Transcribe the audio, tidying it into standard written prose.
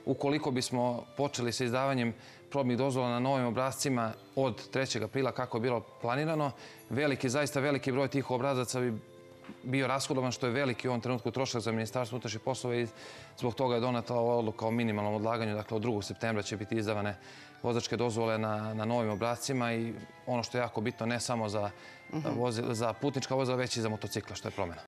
ukoliko bismo počeli sa izdavanjem probnih dozvola na novim obrascima od 3. aprila kako je bilo planirano, zaista veliki broj tih obrazaca bi bio rashodovan, što je veliki u ovom trenutku trošak za Ministarstvo unutrašnjih poslova i zbog toga je doneta ova odluka o minimalnom odlaganju. Dakle, od 2. septembra će biti izdavane vozačke dozvole na novim obrascima i ono što je jako bitno, ne samo za putnička vozila, već i za motocikla, što je promjena.